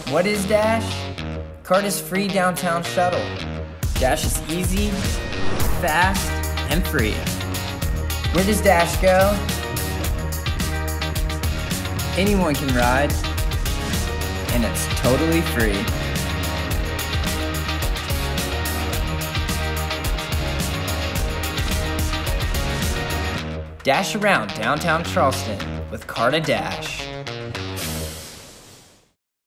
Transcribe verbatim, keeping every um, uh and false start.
What is Dash? CARTA's free downtown shuttle. Dash is easy, fast, and free. Where does Dash go? Anyone can ride, and it's totally free. Dash around downtown Charleston with CARTA Dash.